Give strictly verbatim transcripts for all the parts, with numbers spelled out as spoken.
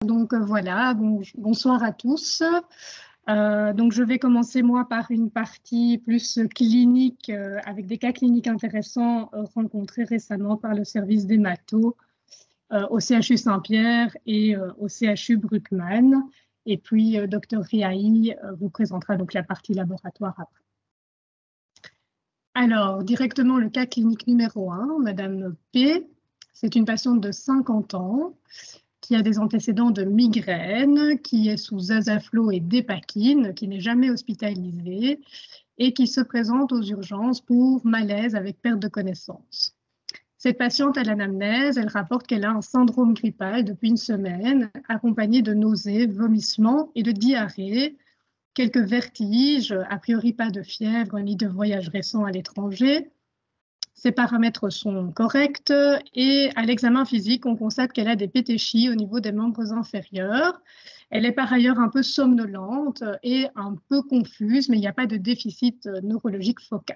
Donc euh, voilà, bon, bonsoir à tous. Euh, donc je vais commencer moi par une partie plus clinique euh, avec des cas cliniques intéressants euh, rencontrés récemment par le service d'hémato euh, au C H U Saint-Pierre et euh, au C H U Bruckmann. Et puis euh, docteur Riahi euh, vous présentera donc la partie laboratoire après. Alors directement le cas clinique numéro un, Madame P. C'est une patiente de cinquante ans qui a des antécédents de migraine, qui est sous Azaflo et Dépakine, qui n'est jamais hospitalisée et qui se présente aux urgences pour malaise avec perte de connaissance. Cette patiente à l'anamnèse, elle rapporte qu'elle a un syndrome grippal depuis une semaine, accompagné de nausées, vomissements et de diarrhée, quelques vertiges, a priori pas de fièvre ni de voyage récent à l'étranger. Ses paramètres sont corrects et à l'examen physique, on constate qu'elle a des pétéchies au niveau des membres inférieurs. Elle est par ailleurs un peu somnolente et un peu confuse, mais il n'y a pas de déficit neurologique focal.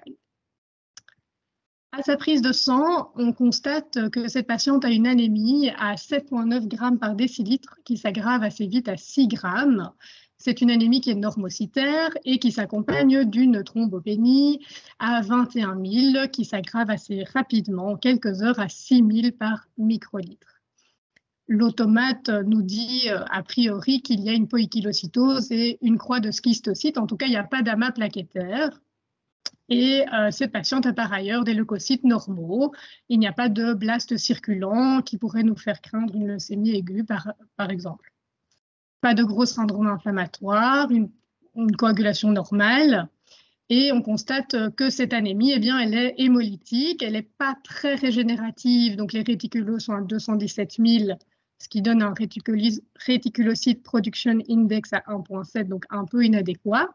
À sa prise de sang, on constate que cette patiente a une anémie à sept virgule neuf grammes par décilitre qui s'aggrave assez vite à six grammes. C'est une anémie qui est normocytaire et qui s'accompagne d'une thrombopénie à vingt et un mille qui s'aggrave assez rapidement, en quelques heures, à six mille par microlitre. L'automate nous dit a priori qu'il y a une poïkilocytose et une croix de schistocyte. En tout cas, il n'y a pas d'amas plaquettaire. Et euh, cette patiente a par ailleurs des leucocytes normaux. Il n'y a pas de blast circulant qui pourrait nous faire craindre une leucémie aiguë, par, par exemple. Pas de gros syndrome inflammatoire, une, une coagulation normale. Et on constate que cette anémie, eh bien, elle est hémolytique, elle n'est pas très régénérative. Donc les réticulos sont à deux cent dix-sept mille, ce qui donne un réticulocyte production index à un virgule sept, donc un peu inadéquat.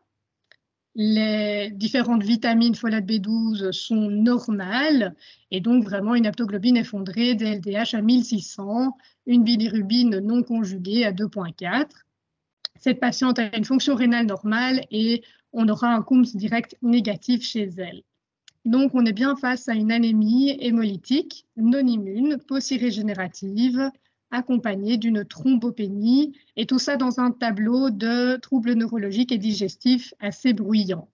Les différentes vitamines folate B douze sont normales et donc vraiment une haptoglobine effondrée, des L D H à mille six cents, une bilirubine non conjuguée à deux virgule quatre. Cette patiente a une fonction rénale normale et on aura un C O M S direct négatif chez elle. Donc on est bien face à une anémie hémolytique non immune, paucirégénérative, accompagnée d'une thrombopénie, et tout ça dans un tableau de troubles neurologiques et digestifs assez bruyants.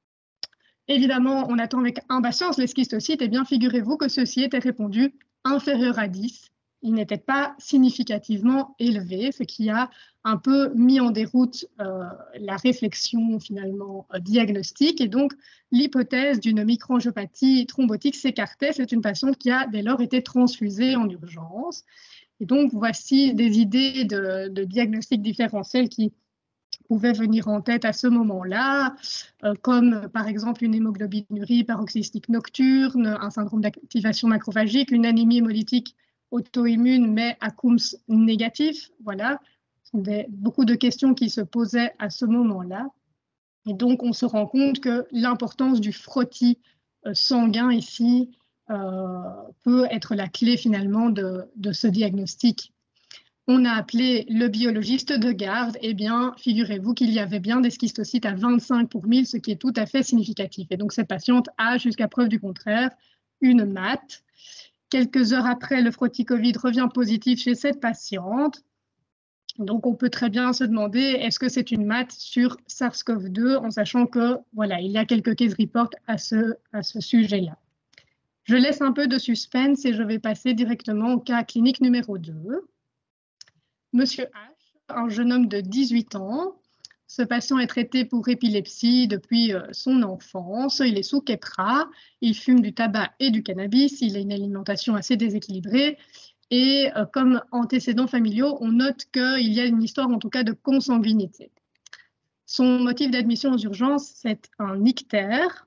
Évidemment, on attend avec impatience les schistocytes, et bien figurez-vous que ceux-ci étaient répondus inférieurs à dix. Ils n'étaient pas significativement élevés, ce qui a un peu mis en déroute euh, la réflexion finalement euh, diagnostique, et donc l'hypothèse d'une microangiopathie thrombotique s'écartait. C'est une patiente qui a dès lors été transfusée en urgence. Et donc voici des idées de, de diagnostic différentiel qui pouvaient venir en tête à ce moment-là, euh, comme par exemple une hémoglobinurie paroxystique nocturne, un syndrome d'activation macrophagique, une anémie hémolytique auto-immune mais à C O M S négatif. Voilà, ce sont des, beaucoup de questions qui se posaient à ce moment-là. Et donc on se rend compte que l'importance du frottis euh, sanguin ici euh, peut être la clé finalement de, de ce diagnostic. On a appelé le biologiste de garde. Eh bien, figurez-vous qu'il y avait bien des schistocytes à vingt-cinq pour mille, ce qui est tout à fait significatif. Et donc, cette patiente a, jusqu'à preuve du contraire, une M A T. Quelques heures après, le frottis Covid revient positif chez cette patiente. Donc, on peut très bien se demander, est-ce que c'est une M A T sur SARS CoV deux, en sachant que, voilà, il y a quelques case reports à ce, à ce sujet-là. Je laisse un peu de suspense et je vais passer directement au cas clinique numéro deux. Monsieur H, un jeune homme de dix-huit ans. Ce patient est traité pour épilepsie depuis son enfance. Il est sous Keppra, il fume du tabac et du cannabis, il a une alimentation assez déséquilibrée. Et comme antécédents familiaux, on note qu'il y a une histoire en tout cas de consanguinité. Son motif d'admission aux urgences, c'est un ictère.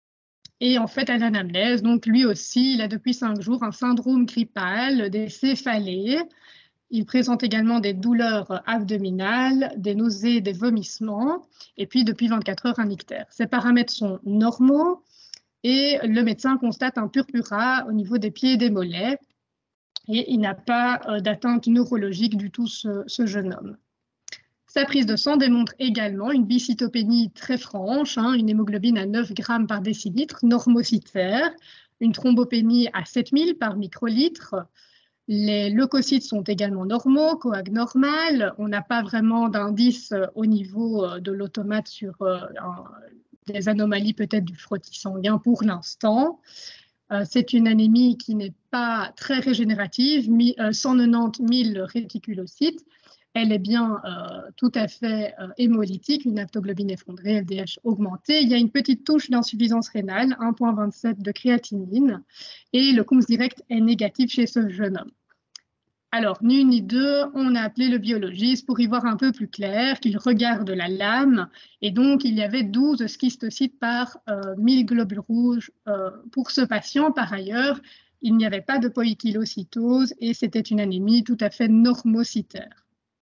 Et en fait, à l'anamnèse, donc lui aussi, il a depuis cinq jours un syndrome grippal, des céphalées. Il présente également des douleurs abdominales, des nausées, des vomissements, et puis depuis vingt-quatre heures un ictère. Ces paramètres sont normaux et le médecin constate un purpura au niveau des pieds et des mollets, et il n'a pas d'atteinte neurologique du tout, ce, ce jeune homme. Sa prise de sang démontre également une bicytopénie très franche, hein, une hémoglobine à neuf grammes par décilitre, normocytaire, une thrombopénie à sept mille par microlitre, Les leucocytes sont également normaux, coag normal. On n'a pas vraiment d'indice au niveau de l'automate sur euh, un, des anomalies peut-être du frottis sanguin pour l'instant. Euh, c'est une anémie qui n'est pas très régénérative, euh, cent quatre-vingt-dix mille réticulocytes. Elle est bien euh, tout à fait euh, hémolytique, une haptoglobine effondrée, L D H augmentée. Il y a une petite touche d'insuffisance rénale, un virgule vingt-sept de créatinine, et le C O M S direct est négatif chez ce jeune homme. Alors, ni une ni deux, on a appelé le biologiste pour y voir un peu plus clair, qu'il regarde la lame, et donc il y avait douze schistocytes par euh, mille globules rouges euh, pour ce patient. Par ailleurs, il n'y avait pas de poïkilocytose et c'était une anémie tout à fait normocytaire.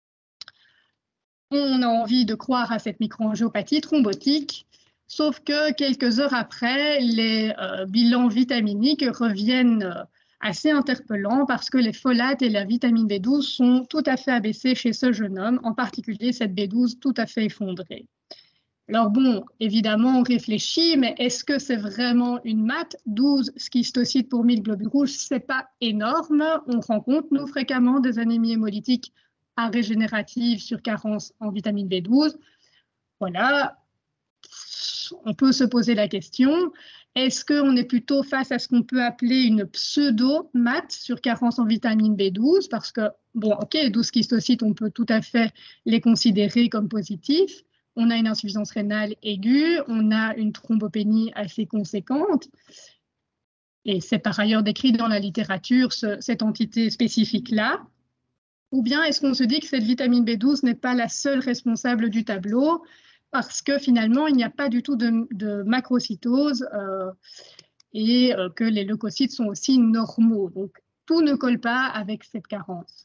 On a envie de croire à cette microangiopathie thrombotique, sauf que quelques heures après, les euh, bilans vitaminiques reviennent euh, assez interpellants parce que les folates et la vitamine B douze sont tout à fait abaissés chez ce jeune homme, en particulier cette B douze tout à fait effondrée. Alors bon, évidemment, on réfléchit, mais est-ce que c'est vraiment une maths? douze schistocytes pour mille globules rouges, c'est pas énorme. On rencontre, nous, fréquemment des anémies hémolytiques régénératives sur carence en vitamine B douze. Voilà, on peut se poser la question, est-ce qu'on est plutôt face à ce qu'on peut appeler une pseudo-maths sur carence en vitamine B douze? Parce que, bon, ok, douze schistocytes, on peut tout à fait les considérer comme positifs. On a une insuffisance rénale aiguë, on a une thrombopénie assez conséquente. Et c'est par ailleurs décrit dans la littérature, ce, cette entité spécifique-là. Ou bien est-ce qu'on se dit que cette vitamine B douze n'est pas la seule responsable du tableau parce que finalement, il n'y a pas du tout de, de macrocytose euh, et euh, que les leucocytes sont aussi normaux. Donc, tout ne colle pas avec cette carence.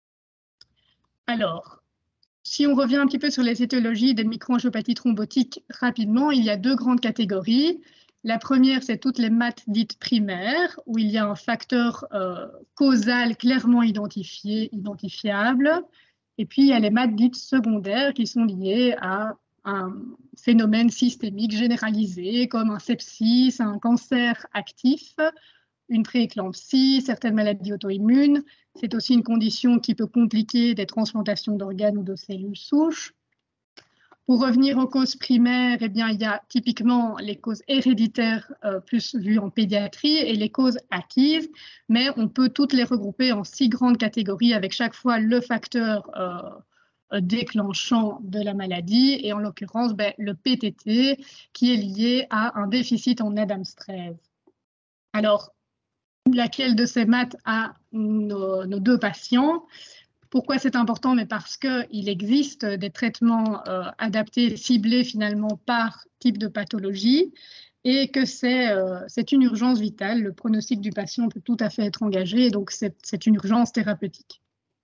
Alors, si on revient un petit peu sur les étiologies des microangiopathies thrombotiques rapidement, il y a deux grandes catégories. La première, c'est toutes les maths dites primaires, où il y a un facteur euh, causal clairement identifié, identifiable. Et puis, il y a les maths dites secondaires qui sont liées à un phénomène systémique généralisé, comme un sepsis, un cancer actif, une prééclampsie, certaines maladies auto-immunes. C'est aussi une condition qui peut compliquer des transplantations d'organes ou de cellules souches. Pour revenir aux causes primaires, eh bien, il y a typiquement les causes héréditaires euh, plus vues en pédiatrie et les causes acquises, mais on peut toutes les regrouper en six grandes catégories avec chaque fois le facteur euh, déclenchant de la maladie et en l'occurrence ben, le P T T qui est lié à un déficit en Adams treize. Alors, laquelle de ces maths a nos, nos deux patients? Pourquoi c'est important? Mais parce qu'il existe des traitements euh, adaptés, ciblés finalement par type de pathologie et que c'est euh, une urgence vitale. Le pronostic du patient peut tout à fait être engagé, et donc c'est une urgence thérapeutique.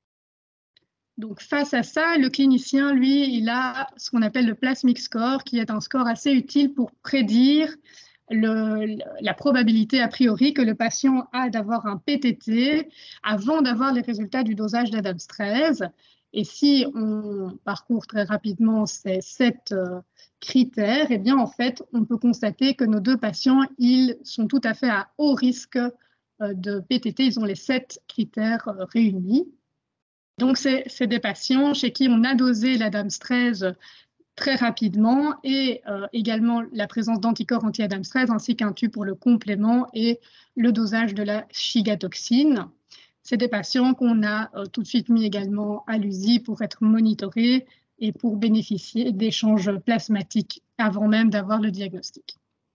Donc face à ça, le clinicien, lui, il a ce qu'on appelle le plasmic score, qui est un score assez utile pour prédire Le, la probabilité a priori que le patient a d'avoir un P T T avant d'avoir les résultats du dosage d'Adams treize. Et si on parcourt très rapidement ces sept euh, critères, eh bien en fait, on peut constater que nos deux patients, ils sont tout à fait à haut risque euh, de P T T. Ils ont les sept critères euh, réunis. Donc, c'est des patients chez qui on a dosé l'Adams treize très rapidement et euh, également la présence d'anticorps anti-Adams treize ainsi qu'un tube pour le complément et le dosage de la chigatoxine. C'est des patients qu'on a euh, tout de suite mis également à l'U S I pour être monitorés et pour bénéficier d'échanges plasmatiques avant même d'avoir le diagnostic.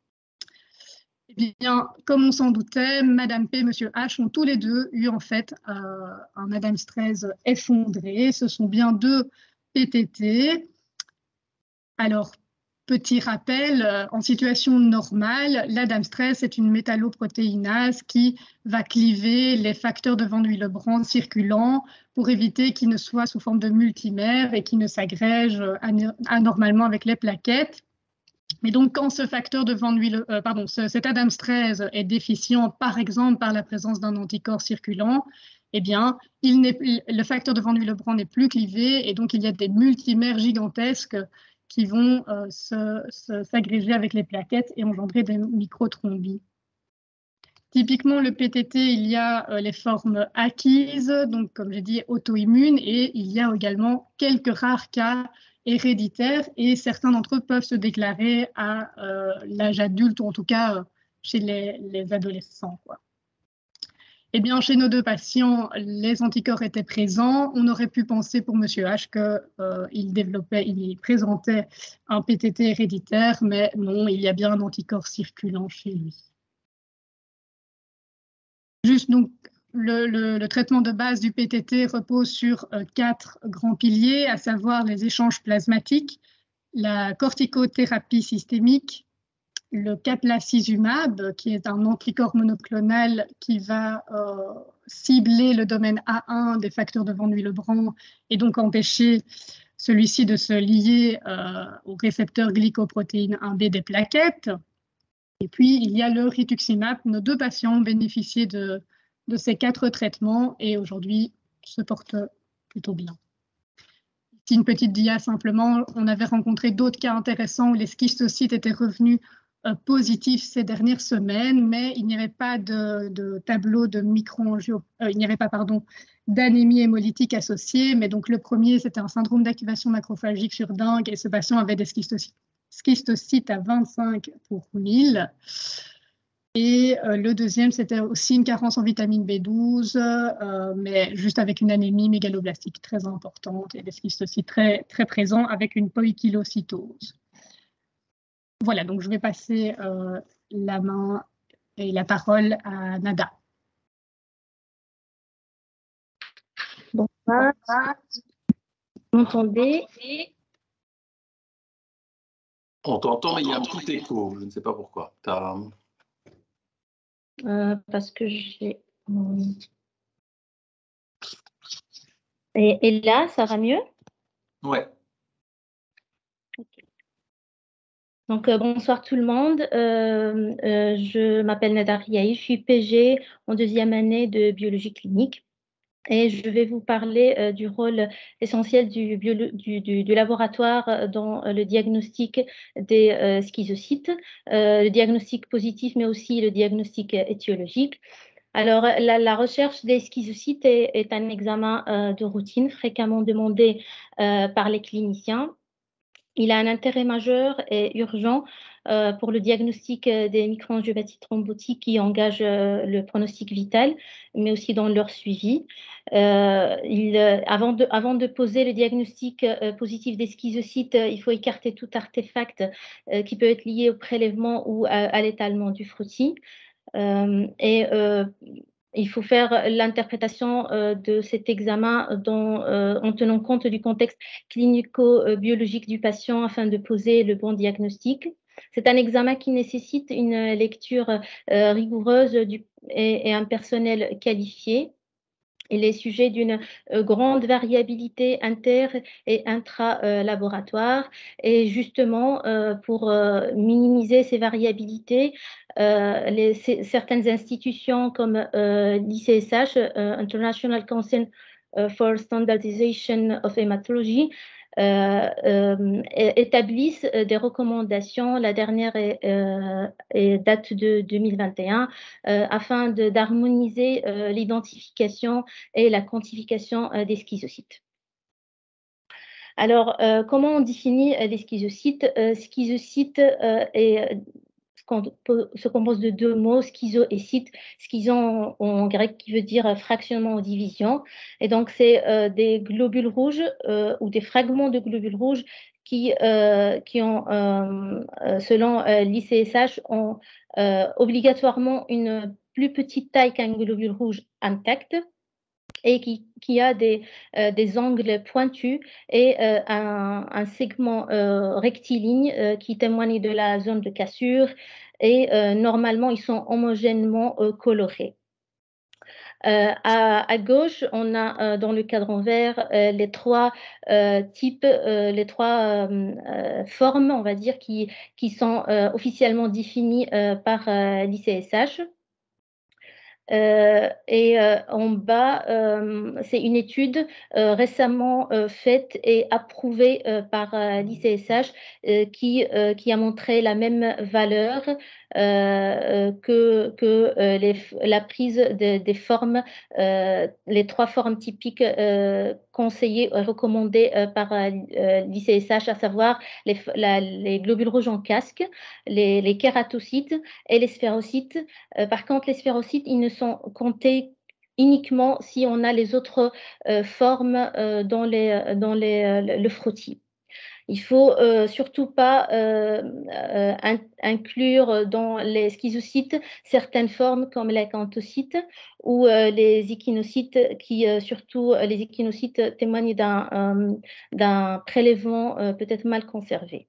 Eh bien, comme on s'en doutait, Madame P et Monsieur H ont tous les deux eu en fait euh, un Adams treize effondré. Ce sont bien deux P T T. Alors, petit rappel, euh, en situation normale, l'Adams treize est une métalloprotéinase qui va cliver les facteurs de Van Willebrand circulants pour éviter qu'ils ne soient sous forme de multimères et qu'ils ne s'agrègent anormalement avec les plaquettes. Mais donc, quand ce facteur de Van Wille, euh, pardon, ce, cet Adams treize est déficient, par exemple par la présence d'un anticorps circulant, eh bien, il le facteur de Van Willebrand n'est plus clivé et donc il y a des multimères gigantesques qui vont euh, s'agréger avec les plaquettes et engendrer des microtrombies. Typiquement, le P T T, il y a euh, les formes acquises, donc comme j'ai dit, auto-immunes, et il y a également quelques rares cas héréditaires, et certains d'entre eux peuvent se déclarer à euh, l'âge adulte, ou en tout cas euh, chez les, les adolescents, quoi. Eh bien, chez nos deux patients, les anticorps étaient présents. On aurait pu penser pour Monsieur H qu'il euh, développait, il présentait un P T T héréditaire, mais non, il y a bien un anticorps circulant chez lui. Juste donc, le, le, le traitement de base du P T T repose sur euh, quatre grands piliers, à savoir les échanges plasmatiques, la corticothérapie systémique, le caplacizumab, qui est un anticorps monoclonal qui va euh, cibler le domaine A un des facteurs de Van Willebrand et donc empêcher celui-ci de se lier euh, au récepteur glycoprotéine un B des plaquettes. Et puis, il y a le rituximab. Nos deux patients ont bénéficié de, de ces quatre traitements et aujourd'hui se portent plutôt bien. Ici, une petite dia simplement. On avait rencontré d'autres cas intéressants où les schistocytes étaient revenus euh, positifs ces dernières semaines, mais il n'y avait pas de, de tableau de microangiopathe, euh, il n'y avait pas, pardon, d'anémie hémolytique associée. Mais donc, le premier, c'était un syndrome d'activation macrophagique sur dingue et ce patient avait des schistocytes schistocytes à vingt-cinq pour mille. Et euh, le deuxième, c'était aussi une carence en vitamine B douze, euh, mais juste avec une anémie mégaloblastique très importante et des schistocytes très, très présents avec une poïkilocytose. Voilà, donc je vais passer euh, la main et la parole à Nada. Bonsoir. Vous m'entendez? On t'entend, mais il y a un petit écho. Je ne sais pas pourquoi. Euh, parce que j'ai... Et, et là, ça va mieux? Ouais. Okay. Donc, euh, bonsoir tout le monde. Euh, euh, je m'appelle Nada Riahi, je suis P G en deuxième année de biologie clinique. Et je vais vous parler euh, du rôle essentiel du, bio, du, du, du laboratoire dans euh, le diagnostic des euh, schizocytes, euh, le diagnostic positif, mais aussi le diagnostic étiologique. Alors, la, la recherche des schizocytes est, est un examen euh, de routine fréquemment demandé euh, par les cliniciens. Il a un intérêt majeur et urgent euh, pour le diagnostic des microangiopathies thrombotiques qui engagent euh, le pronostic vital, mais aussi dans leur suivi. Euh, il, euh, avant, de, avant de poser le diagnostic euh, positif des schizocytes, euh, il faut écarter tout artefact euh, qui peut être lié au prélèvement ou à, à l'étalement du frottis. Euh, et euh, il faut faire l'interprétation euh, de cet examen dans, euh, en tenant compte du contexte clinico-biologique du patient afin de poser le bon diagnostic. C'est un examen qui nécessite une lecture euh, rigoureuse du, et, et un personnel qualifié. Il est sujet d'une euh, grande variabilité inter- et intra-laboratoire. Et justement, euh, pour euh, minimiser ces variabilités, euh, les, certaines institutions comme euh, l'I C S H, euh, International Council for Standardization of Hematology, euh, euh, établissent des recommandations. La dernière est, euh, est date de deux mille vingt et un euh, afin d'harmoniser euh, l'identification et la quantification euh, des schizocytes. Alors, euh, comment on définit euh, les schizocytes? euh, Schizocyte euh, est se compose de deux mots, schizo et cyte. Schizo en, en grec qui veut dire fractionnement ou division. Et donc, c'est euh, des globules rouges euh, ou des fragments de globules rouges qui, euh, qui ont, euh, selon euh, l'I C S H, ont euh, obligatoirement une plus petite taille qu'un globule rouge intact et qui, qui a des, euh, des angles pointus et euh, un, un segment euh, rectiligne euh, qui témoigne de la zone de cassure et euh, normalement ils sont homogènement euh, colorés. Euh, à, à gauche, on a euh, dans le cadran vert euh, les trois euh, types, euh, les trois euh, euh, formes, on va dire, qui, qui sont euh, officiellement définies euh, par euh, l'I C S H. Euh, et euh, en bas, euh, c'est une étude euh, récemment euh, faite et approuvée euh, par euh, l'I C S H euh, qui, euh, qui a montré la même valeur euh, que, que euh, les, la prise de, des formes, euh, les trois formes typiques euh, conseillées, recommandées euh, par euh, l'I C S H, à savoir les, la, les globules rouges en casque, les, les kératocytes et les sphérocytes. Euh, par contre, les sphérocytes, ils ne sont comptés uniquement si on a les autres euh, formes euh, dans, les, dans les, euh, le frottis. Il ne faut euh, surtout pas euh, euh, in inclure dans les schizocytes certaines formes comme les acanthocytes ou euh, les échinocytes, qui euh, surtout les échinocytes témoignent d'un euh, d'un prélèvement euh, peut-être mal conservé.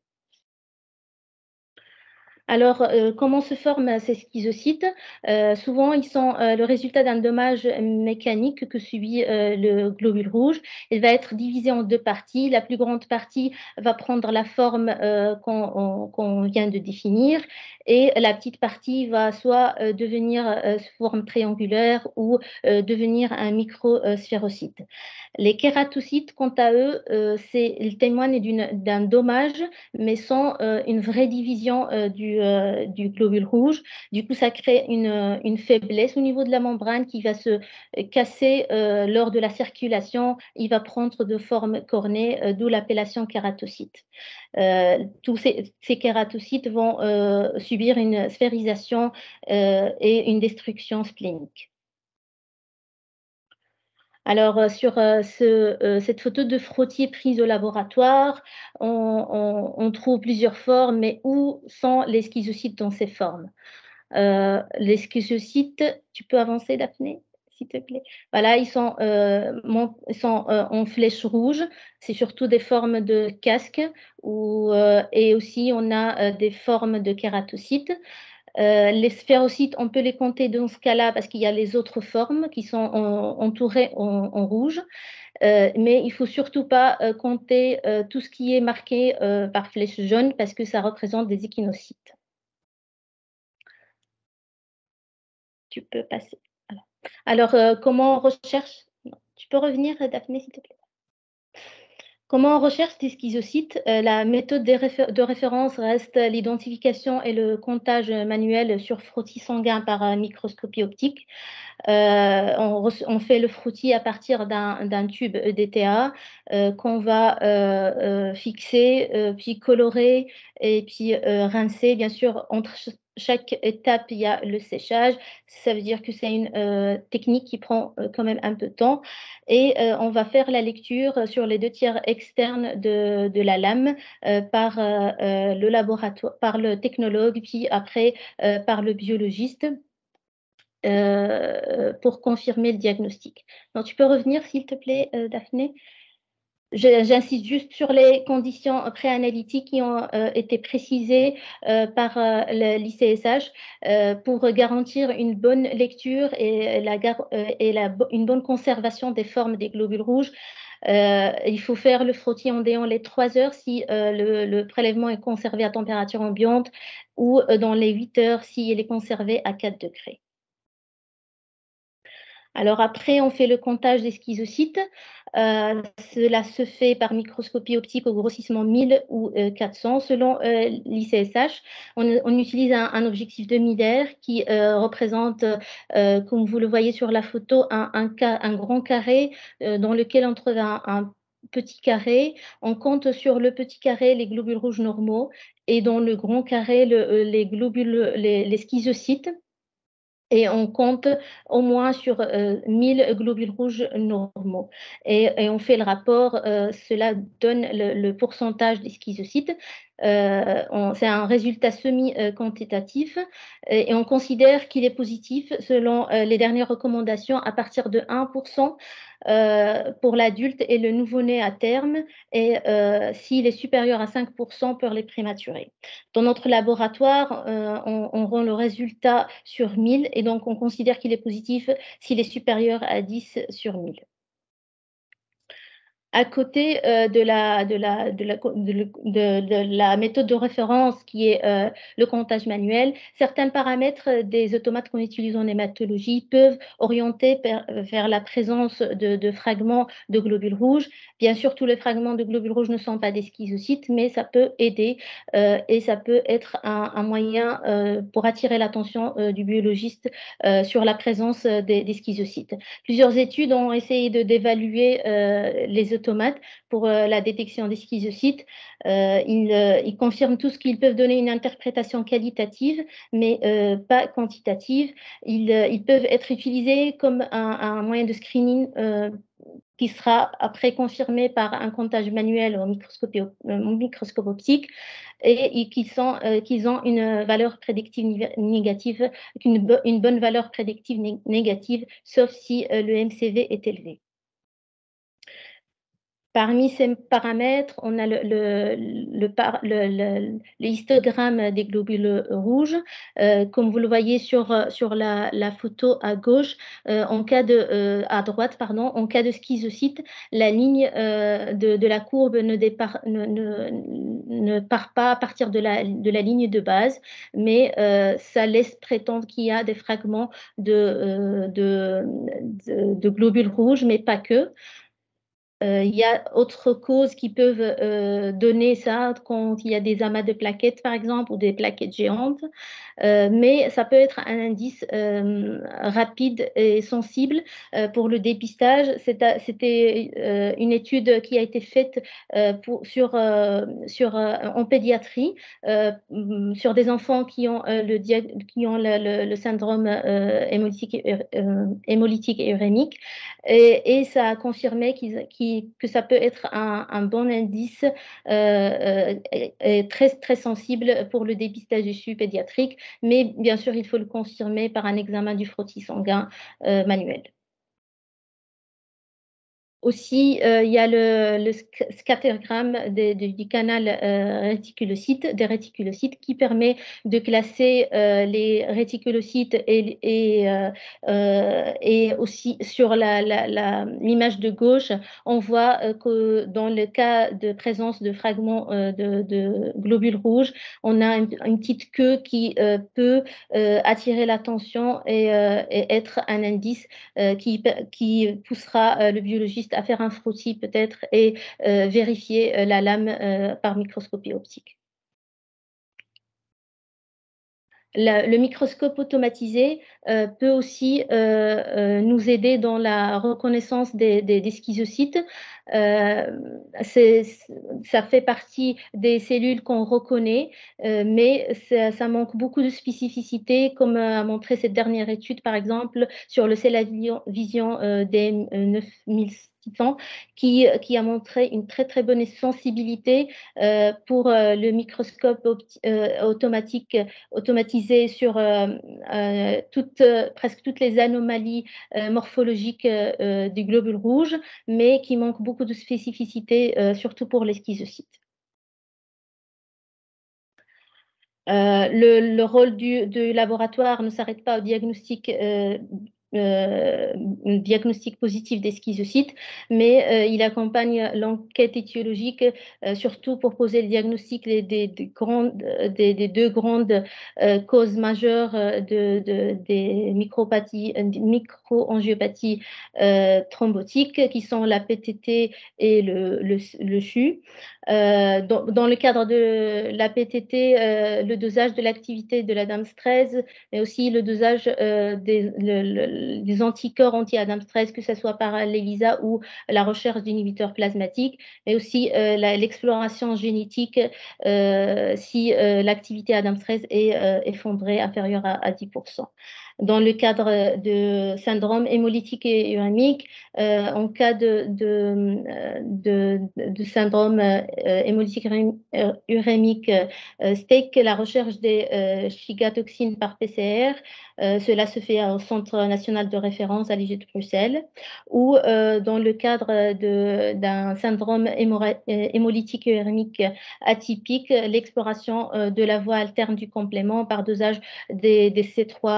Alors, euh, comment se forment ces schizocytes? euh, Souvent, ils sont euh, le résultat d'un dommage mécanique que subit euh, le globule rouge. Il va être divisé en deux parties. La plus grande partie va prendre la forme euh, qu'on qu'on vient de définir, et la petite partie va soit euh, devenir euh, sous forme triangulaire ou euh, devenir un microsphérocyte. Les kératocytes, quant à eux, euh, ils témoignent d'un dommage, mais sans euh, une vraie division euh, du, euh, du globule rouge. Du coup, ça crée une, une faiblesse au niveau de la membrane qui va se casser euh, lors de la circulation. Il va prendre de forme cornée, euh, d'où l'appellation kératocyte. Euh, tous ces, ces kératocytes vont euh, subir une sphérisation euh, et une destruction splénique. Alors, euh, sur euh, ce, euh, cette photo de frottis prise au laboratoire, on, on, on trouve plusieurs formes, mais où sont les schizocytes dans ces formes? euh, Les schizocytes, tu peux avancer, Daphné, s'il te plaît? Voilà, ils sont, euh, mon, ils sont euh, en flèche rouge. C'est surtout des formes de casque, où, euh, et aussi on a euh, des formes de kératocytes. Euh, les sphérocytes, on peut les compter dans ce cas-là parce qu'il y a les autres formes qui sont en, entourées en, en rouge. Euh, mais il ne faut surtout pas euh, compter euh, tout ce qui est marqué euh, par flèche jaune parce que ça représente des échinocytes. Tu peux passer. Voilà. Alors, euh, comment on recherche? Non. Tu peux revenir, Daphné, s'il te plaît? Comment on recherche des schizocytes? Euh, la méthode de, réfé de référence reste l'identification et le comptage manuel sur frottis sanguin par euh, microscopie optique. Euh, on, on fait le frottis à partir d'un tube E D T A euh, qu'on va euh, euh, fixer, euh, puis colorer et puis euh, rincer. Bien sûr, entre chaque étape, il y a le séchage. Ça veut dire que c'est une euh, technique qui prend euh, quand même un peu de temps. Et euh, on va faire la lecture sur les deux tiers externes de, de la lame euh, par euh, euh, le laboratoire, par le technologue, puis après euh, par le biologiste. Euh, pour confirmer le diagnostic. Donc, tu peux revenir, s'il te plaît, euh, Daphné? J'insiste juste sur les conditions préanalytiques qui ont euh, été précisées euh, par euh, l'I C S H euh, pour garantir une bonne lecture et, la, euh, et la, une bonne conservation des formes des globules rouges. Euh, il faut faire le frottis ondéant les trois heures si euh, le, le prélèvement est conservé à température ambiante ou euh, dans les huit heures s'il est conservé à quatre degrés. Alors après, on fait le comptage des schizocytes. Euh, cela se fait par microscopie optique au grossissement mille ou euh, quatre cents selon euh, l'I C S H. On, on utilise un, un objectif demi-d'air qui euh, représente, euh, comme vous le voyez sur la photo, un, un, un grand carré euh, dans lequel on trouve un, un petit carré. On compte sur le petit carré les globules rouges normaux et dans le grand carré le, les globules, les, les schizocytes. Et on compte au moins sur euh, mille globules rouges normaux. Et, et on fait le rapport, euh, cela donne le, le pourcentage des schizocytes. Euh, c'est un résultat semi-quantitatif et, et on considère qu'il est positif selon euh, les dernières recommandations à partir de un pour cent euh, pour l'adulte et le nouveau-né à terme, et euh, s'il est supérieur à cinq pour cent pour les prématurés. Dans notre laboratoire, euh, on, on rend le résultat sur mille et donc on considère qu'il est positif s'il est supérieur à dix sur mille. à côté euh, de, la, de, la, de, la, de, de, de la méthode de référence qui est euh, le comptage manuel, certains paramètres des automates qu'on utilise en hématologie peuvent orienter per, vers la présence de, de fragments de globules rouges. Bien sûr, tous les fragments de globules rouges ne sont pas des schizocytes, mais ça peut aider euh, et ça peut être un, un moyen euh, pour attirer l'attention euh, du biologiste euh, sur la présence des, des schizocytes. Plusieurs études ont essayé de, d'évaluer euh, les automates pour euh, la détection des schizocytes. Euh, ils, euh, ils confirment tous qu'ils peuvent donner une interprétation qualitative, mais euh, pas quantitative. Ils, euh, ils peuvent être utilisés comme un, un moyen de screening euh, qui sera après confirmé par un comptage manuel au microscope, au microscope optique et, et qui sont, euh, qu'ils ont une valeur prédictive négative, une, bo une bonne valeur prédictive né négative, sauf si euh, le M C V est élevé. Parmi ces paramètres, on a le, le, le, par, le, le, le histogramme des globules rouges. Euh, comme vous le voyez sur, sur la, la photo à gauche, euh, en cas de, euh, à droite, pardon, en cas de schizocyte, la ligne euh, de, de la courbe ne, départ, ne, ne, ne part pas à partir de la, de la ligne de base, mais euh, ça laisse prétendre qu'il y a des fragments de, euh, de, de, de globules rouges, mais pas que. Euh, il y a autres causes qui peuvent euh, donner ça quand il y a des amas de plaquettes, par exemple, ou des plaquettes géantes. Euh, mais ça peut être un indice euh, rapide et sensible euh, pour le dépistage. C'était euh, une étude qui a été faite euh, pour, sur, euh, sur, euh, en pédiatrie euh, sur des enfants qui ont, euh, le, qui ont le, le, le syndrome euh, hémolytique, euh, hémolytique et urémique. Et, et ça a confirmé qu qu que ça peut être un, un bon indice euh, euh, très, très sensible pour le dépistage issu pédiatrique. Mais bien sûr, il faut le confirmer par un examen du frottis sanguin euh, manuel. Aussi, euh, il y a le, le scattergramme de, de, du canal euh, réticulocyte, des réticulocytes qui permet de classer euh, les réticulocytes et, et, euh, euh, et aussi sur l'image de gauche, on voit euh, que dans le cas de présence de fragments euh, de, de globules rouges, on a une, une petite queue qui euh, peut euh, attirer l'attention et, euh, et être un indice euh, qui, qui poussera euh, le biologiste à faire un frottis peut-être et euh, vérifier euh, la lame euh, par microscopie optique. La, le microscope automatisé euh, peut aussi euh, euh, nous aider dans la reconnaissance des, des, des schizocytes. Euh, ça fait partie des cellules qu'on reconnaît, euh, mais ça, ça manque beaucoup de spécificité, comme a montré cette dernière étude, par exemple, sur le CellaVision euh, des neuf mille six cents, qui, qui a montré une très, très bonne sensibilité euh, pour euh, le microscope euh, automatique, automatisé sur euh, euh, toutes, euh, presque toutes les anomalies euh, morphologiques euh, du globule rouge, mais qui manque beaucoup de spécificité, euh, surtout pour les schizocytes. Euh, le, le rôle du, du laboratoire ne s'arrête pas au diagnostic euh, Euh, diagnostic positif des schizocytes, mais euh, il accompagne l'enquête étiologique, euh, surtout pour poser le diagnostic des, des, des, grandes, des, des deux grandes euh, causes majeures de, de, des micropathies, microangiopathies euh, thrombotiques, qui sont la P T T et le, le, le C H U. Euh, dans, dans le cadre de la P T T, euh, le dosage de l'activité de l'A D A M S treize, mais aussi le dosage euh, des, le, le, des anticorps anti-A D A M S treize, que ce soit par l'ELISA ou la recherche d'inhibiteurs plasmatiques, mais aussi euh, l'exploration génétique euh, si euh, l'activité A D A M S treize est euh, effondrée, inférieure à, à dix pour cent. Dans le cadre de syndrome hémolytique et urémique, euh, en cas de, de, de, de syndrome euh, hémolytique urémique euh, S T E C, la recherche des euh, chigatoxines par P C R, euh, cela se fait au Centre national de référence à l'I G de Bruxelles, ou euh, dans le cadre d'un syndrome hémolytique urémique atypique, l'exploration euh, de la voie alterne du complément par dosage des, des C trois,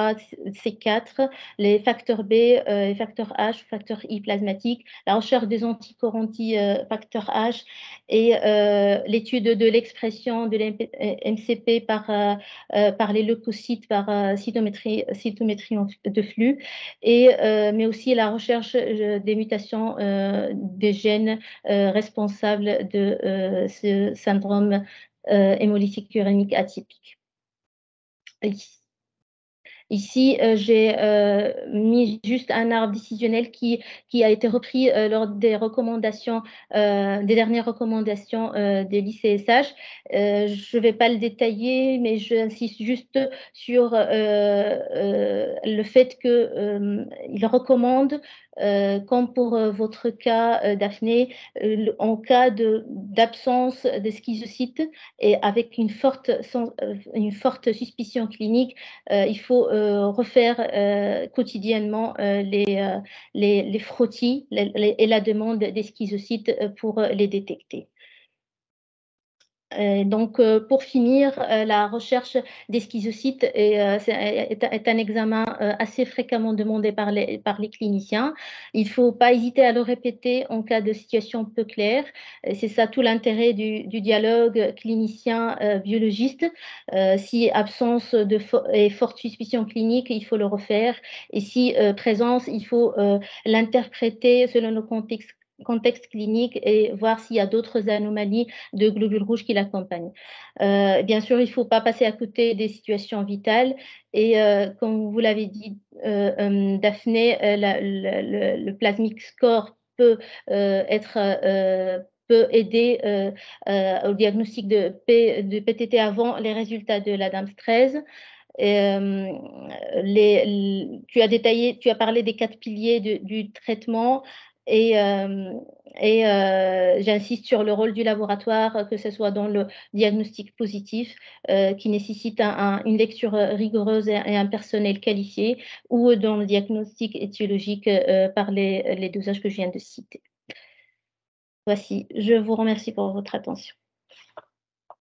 C quatre, les facteurs B, euh, les facteurs H, facteurs I plasmatiques, la recherche des anticorps anti-facteur H et euh, l'étude de l'expression de l'M C P par, euh, euh, par les leucocytes, par euh, cytométrie, cytométrie de flux, et, euh, mais aussi la recherche euh, des mutations euh, des gènes euh, responsables de euh, ce syndrome euh, hémolytique urémique atypique. Ici. Ici, euh, j'ai euh, mis juste un arbre décisionnel qui, qui a été repris euh, lors des recommandations, euh, des dernières recommandations euh, de l'I C S H. Euh, je ne vais pas le détailler, mais j'insiste juste sur euh, euh, le fait qu'il euh, recommande, euh, comme pour euh, votre cas, euh, Daphné, euh, en cas d'absence de, de schizocytes et avec une forte, sans, une forte suspicion clinique, euh, il faut euh, refaire euh, quotidiennement euh, les, euh, les, les frottis les, les, et la demande des schizocytes pour les détecter. Euh, donc, euh, pour finir, euh, la recherche des schizocytes est, euh, est, est un examen euh, assez fréquemment demandé par les, par les cliniciens. Il ne faut pas hésiter à le répéter en cas de situation peu claire. C'est ça tout l'intérêt du, du dialogue clinicien-biologiste. Euh, si absence de fo et forte suspicion clinique, il faut le refaire. Et si euh, présence, il faut euh, l'interpréter selon le contexte contexte clinique et voir s'il y a d'autres anomalies de globules rouges qui l'accompagnent. Euh, bien sûr, il ne faut pas passer à côté des situations vitales et euh, comme vous l'avez dit, euh, euh, Daphné, euh, la, la, le, le plasmic score peut euh, être euh, peut aider euh, euh, au diagnostic de, P, de P T T avant les résultats de l'Adams treize. Euh, les, tu as détaillé, tu as parlé des quatre piliers de, du traitement. Et, euh, et euh, j'insiste sur le rôle du laboratoire, que ce soit dans le diagnostic positif, euh, qui nécessite un, un, une lecture rigoureuse et, et un personnel qualifié, ou dans le diagnostic étiologique euh, par les, les dosages que je viens de citer. Voici, je vous remercie pour votre attention.